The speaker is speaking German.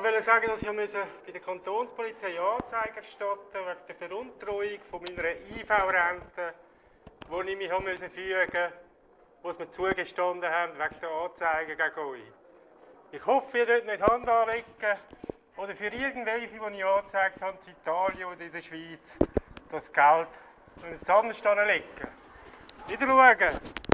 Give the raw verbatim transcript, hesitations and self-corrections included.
wollte sagen, dass ich bei der Kantonspolizei Anzeige erstatten musste wegen der Veruntreuung von meiner I V-Rente, die ich mich fügen musste, wo sie mir zugestanden haben wegen der Anzeige gegen euch. Ich hoffe, ihr dort nicht Hand anlegen oder für irgendwelche, die ich angezeigt habe, in Italien oder in der Schweiz, das Geld ins Zahnstein legen. Wieder schauen.